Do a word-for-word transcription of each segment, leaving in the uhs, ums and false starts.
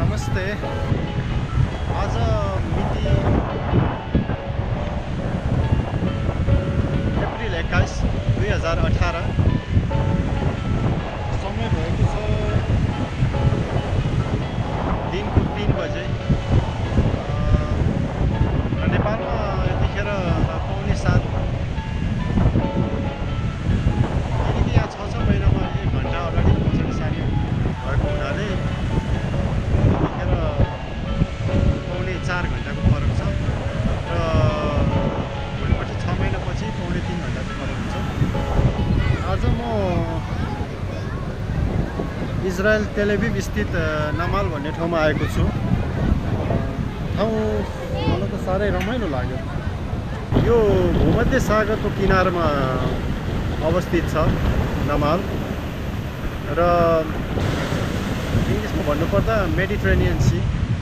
नमस्ते। आज मिति अप्रिल एक्काइस दुई हजार अठार। समय भएको छ दिनको तीन बजे। नेपालमा यतिखेर पाउने सात, किनकि यहाँ छ छ महिनामा एक घन्टा अगाडि पछाडि सानी भएको हुनाले यतिखेर पाउने चार घन्टाको फरक छ र भोलिपट्टि छ महिनापछि पाउने तिन घन्टाको फरक हुन्छ। आज म इजरायल तेलअभिभ स्थित नमाल भन्ने ठाउँमा आएको छु। ठाउँ मलाई त साह्रै रमाइलो लाग्यो। यो भूमध्य सागरको किनारमा अवस्थित छ नमाल र इङ्ग्लिसमा भन्नुपर्दा मेडिट्रेनियन सी।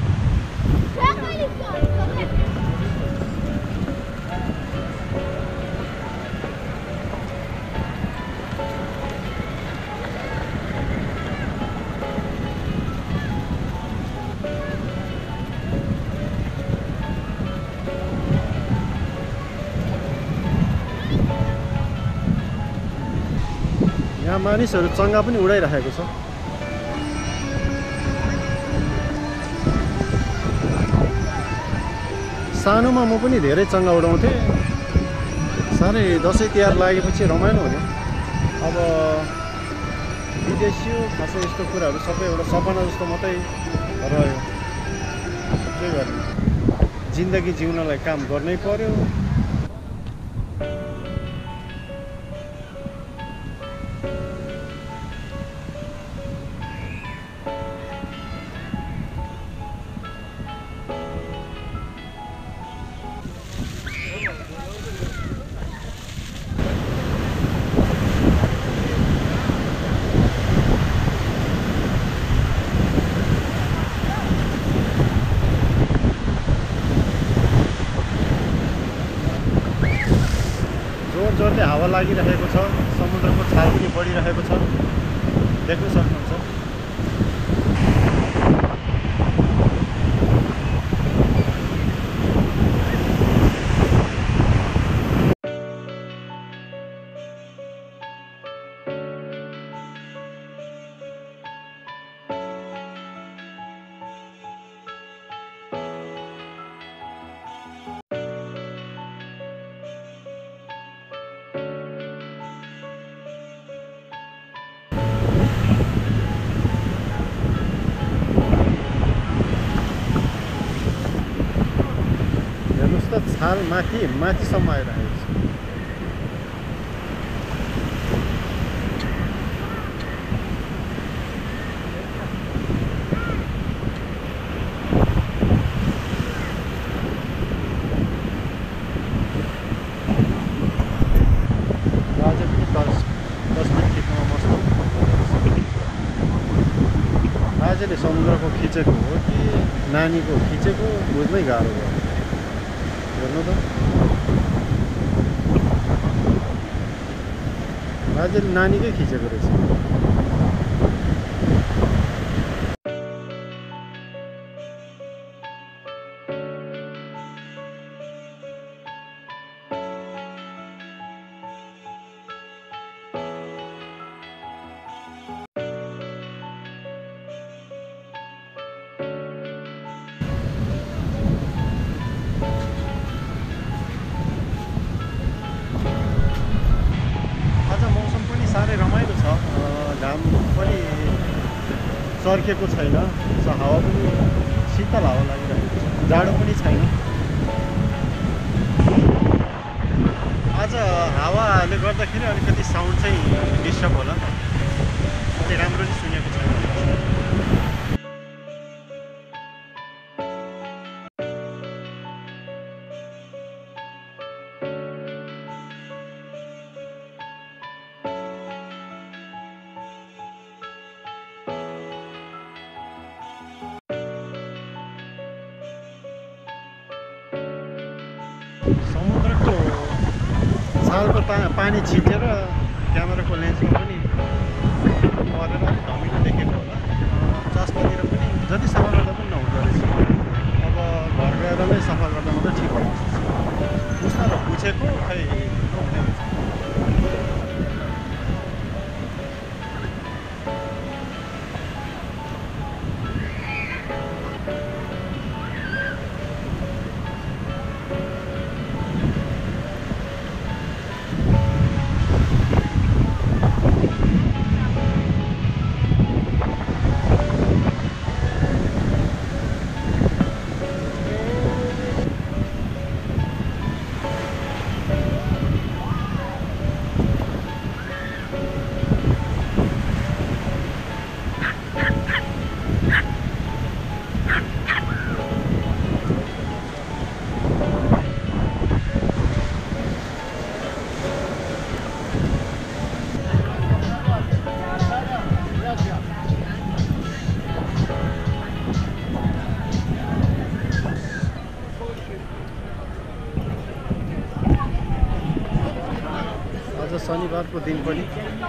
यहाँ मानिसहरू चङ्गा पनि उडाइरहेको छ। सानोमा म पनि धेरै चङ्गा उडाउँथेँ। साह्रै दसैँ तिहार लागेपछि रमाइलो हुने। अब विदेशी खासै यस्तो कुराहरू सबै एउटा सपना जस्तो मात्रै रह्यो। के गर्ने, जिन्दगी जिउनलाई काम गर्नै पर्यो। जोरले हावा लागिरहेको छ। समुद्रको छाल पनि बढिरहेको छ, देख्न सक्नुहुन्छ। छाल माथि माथिसम्म आइरहेको छ। आज पनि दस दस मिनट टिप्नुमा मस्त। आजले समुद्रको खिचेको हो कि नानीको खिचेको बुझ्नै गाह्रो भयो। हेर्नु त, आज नानीकै खिचेको रहेछ। साह्रै रमाइलो छ। घाम पनि चर्केको छैन, हावा पनि शीतल हावा लागिरहेको छ, जाडो पनि छैन। आज हावाले गर्दाखेरि अलिकति साउन्ड चाहिँ डिस्टर्ब होला, अलि राम्ररी सुनेको छैन। समुद्रको छालको पानी छिटेर क्यामेराको लेन्समा पनि परेर अलिक धमिलो देखेको होला। चस्मातिर पनि जतिसम्म गएर नै सफा गर्दा मात्रै ठिक हुन्छ। पुस्न र पुछेको खै रोक्ने हुन्छ। शनिबारको दिन पनि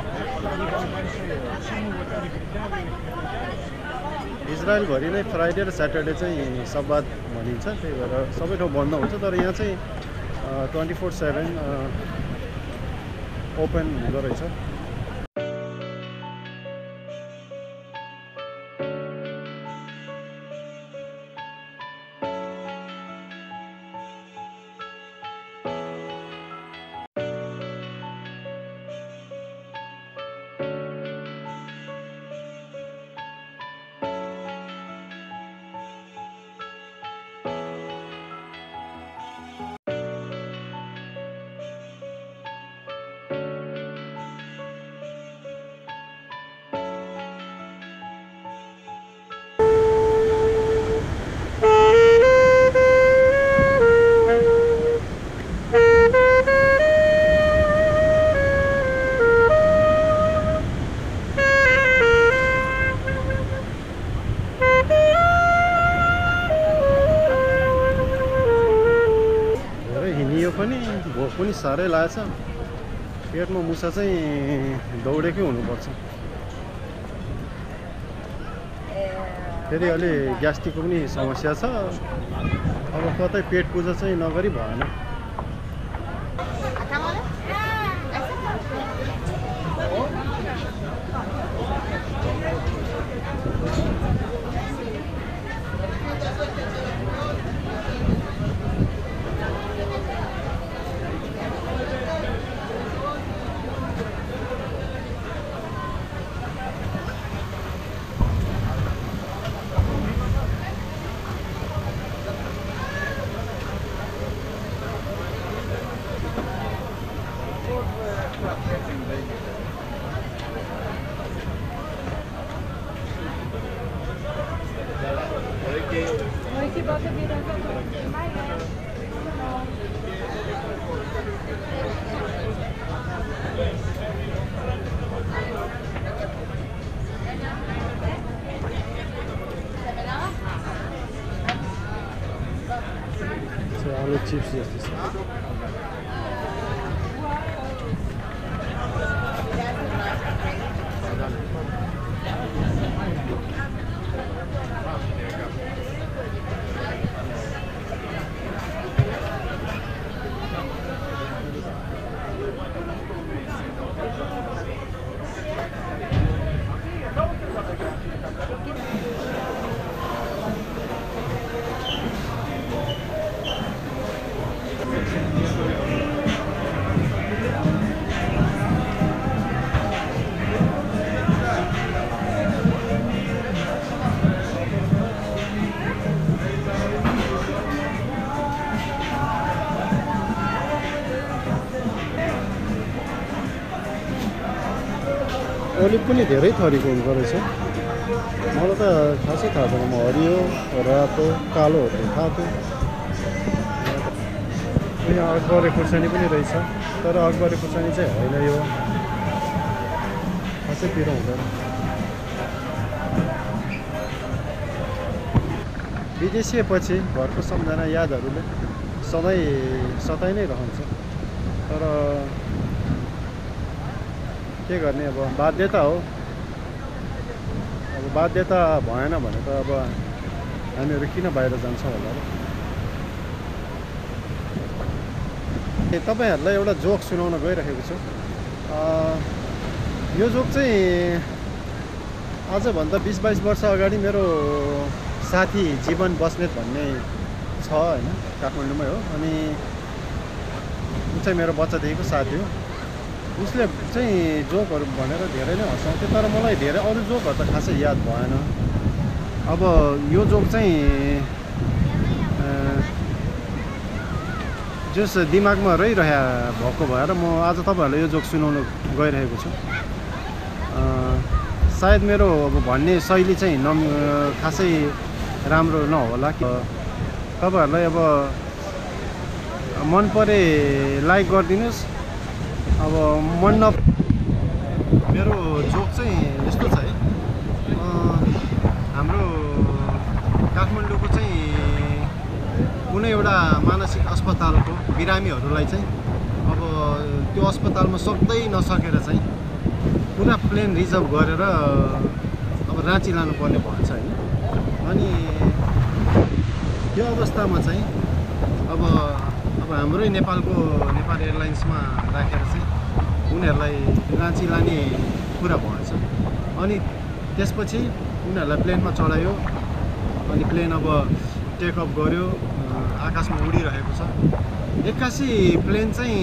इजरायलभरि नै फ्राइडे र स्याटरडे चाहिँ सब्बात भनिन्छ, त्यही भएर सबै ठाउँ बन्द हुन्छ। तर यहाँ चाहिँ ट्वेन्टी फोर सेभेन ओपन हुँदो रहेछ। भोक पनि साह्रै लागेछ। पेटमा मुसा चाहिँ दौडेकै हुनुपर्छ। फेरि अलि ग्यास्ट्रिकको पनि समस्या छ। अब कतै पेट पूजा चाहिँ नगरी भएन। आलु चिप्स जस्तो छ। ओलिभ पनि धेरै थरीको हुँदो रहेछ। मलाई त खासै थाहा छैन। म हरियो, रातो, कालोहरू थाहा थियो। यहाँ अकबरे खुर्सानी पनि रहेछ, तर अकबरे खुर्सानी चाहिँ होइन, यो खासै पिरो हुँदैन। विदेशीपछि घरको सम्झना यादहरूले सधैँ सताइ नै रहन्छ। तर के गर्ने, अब बाध्यता हो। अब बाध्यता भएन भने त अब हामीहरू किन बाहिर जान्छौँ होला र। तपाईहरुलाई एउटा जोक सुनाउन गइरहेको छु। यो जोक चाहिँ आजभन्दा बीस बाइस वर्ष अगाडि मेरो साथी जीवन बस्नेत भन्ने छ हैन, काठमाडौँमै हो। अनि उ चाहिँ मेरो बच्चादेखिको साथी हो। उसले चाहिँ जोकहरू भनेर धेरै नै हँसाउँथ्यो, तर मलाई धेरै अरू जोकहरू त खासै याद भएन। अब यो जोक चाहिँ जस दिमागमा रहिरह्या भएको भएर म आज तपाईहरुलाई यो जोक सुनाउन गइरहेको छु। सायद मेरो अब भन्ने शैली चाहिँ न खासै राम्रो नहोला। तपाईहरुलाई अब मन परे लाइक गरिदिनुस्, अब मन न। मेरो जोक चाहिँ यस्तो छ है, हाम्रो काठमाडौँको चाहिँ कुनै एउटा मानसिक अस्पतालको बिरामीहरूलाई चाहिँ अब त्यो अस्पतालमा सक्दै नसकेर चाहिँ पुरा प्लेन रिजर्भ गरेर अब राँची लानुपर्ने भन्छ हैन। अनि त्यो अवस्थामा चाहिँ अब अब हाम्रै नेपालको नेपाल एयरलाइन्समा राखेर चाहिँ उनीहरूलाई राँची लाने कुरा भन्छ। अनि त्यसपछि उनीहरूलाई प्लेनमा चढायो, अनि प्लेन अब टेक अफ गर्यो, आकाशमा उडिरहेको छ। एक्कासी प्लेन चाहिँ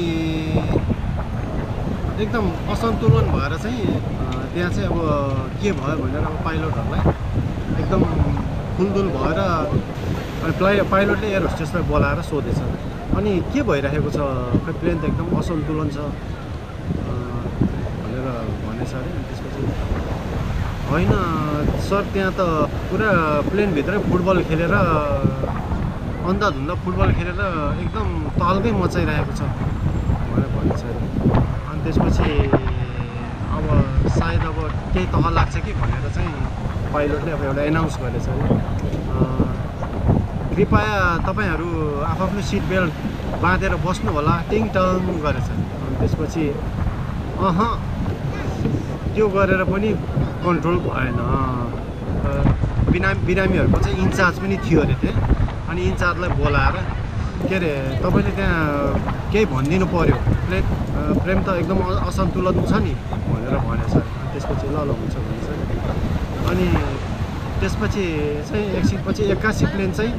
एकदम असन्तुलन भएर चाहिँ त्यहाँ चाहिँ अब के भयो भनेर अब पाइलटहरूलाई एकदम खुलदुल भएर अनि प्लाइ पाइलटले एयर होस्टेसलाई बोलाएर सोधेछ, अनि के भइरहेको छ, खै प्लेन त एकदम असन्तुलन छ भनेर भनेछ अरे। त्यसपछि होइन सर, त्यहाँ त पुरा प्लेनभित्रै फुटबल खेलेर अन्धाधुन्दा फुटबल खेलेर एकदम तल्कै मचाइरहेको छ भनेर भनेछ अरे। अनि त्यसपछि अब सायद अब केही तह लाग्छ कि भनेर चाहिँ पाइलटले अब एउटा एनाउन्स गरेछ अरे, कृपया तपाईहरु आफ्नो सिट बेल्ट बाँधेर बस्नु होला, टिङ टङ गरेछ। अनि त्यसपछि अह त्यो गरेर पनि कन्ट्रोल भएन। बिरामी बिरामीहरूको चाहिँ इन्चार्ज पनि थियो अरे त्यहाँ। अनि इन्चार्जलाई बोलाएर के अरे तपाईँले त्यहाँ केही भनिदिनु पर्यो, प्लेन प्लेन त एकदम असन्तुलन छ नि भनेर भनेछ। अनि त्यसपछि ल ल हुन्छ भन्छ। अनि त्यसपछि चाहिँ एकछिनपछि एक्कासी प्लेन चाहिँ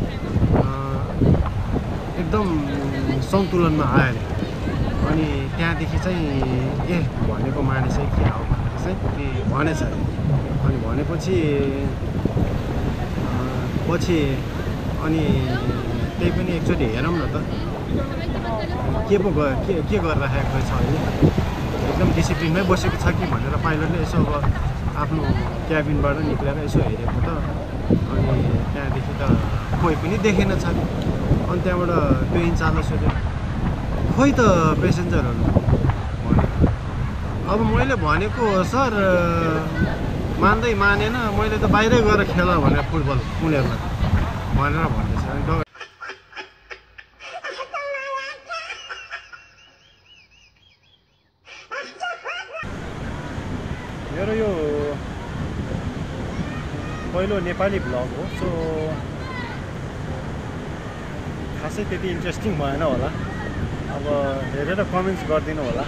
एकदम सन्तुलनमा आयो। अनि त्यहाँदेखि चाहिँ ए भनेको माने चाहिँ के हो भनेर चाहिँ भनेछ अरे। अनि भनेपछि पछि अनि त्यही पनि एकचोटि हेरौँ न त के पो के के गरिरहेको छ अहिले, एकदम डिसिप्लिनमै बसेको छ कि भनेर पाइलटले यसो अब आफ्नो क्याबिनबाट निक्लेर यसो हेरेको त। अनि त्यहाँदेखि त कोही पनि देखेन छ। अनि त्यहाँबाट त्यो इन्चार्जलाई सोध्यो, खोइ त पेसेन्जरहरू भने। अब मैले भनेको सर मान्दै मानेन, मैले त बाहिरै गएर खेल भनेर फुटबल उनीहरूलाई भनेर भन्दैछ। मेरो यो पहिलो नेपाली भ्लग हो, सो खासै त्यति इन्ट्रेस्टिङ भएन होला। अब हेरेर कमेन्ट्स गरिदिनु होला।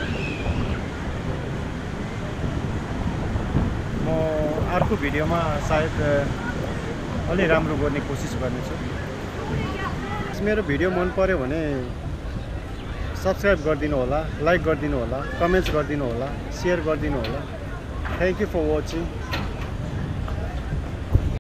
म अर्को भिडियोमा सायद अलि राम्रो गर्ने कोसिस गर्नेछु। मेरो भिडियो मन पर्यो भने सब्सक्राइब गरिदिनु होला, लाइक गरिदिनु होला, कमेन्ट्स गरिदिनु होला, सेयर गरिदिनु होला। Thank you for watching.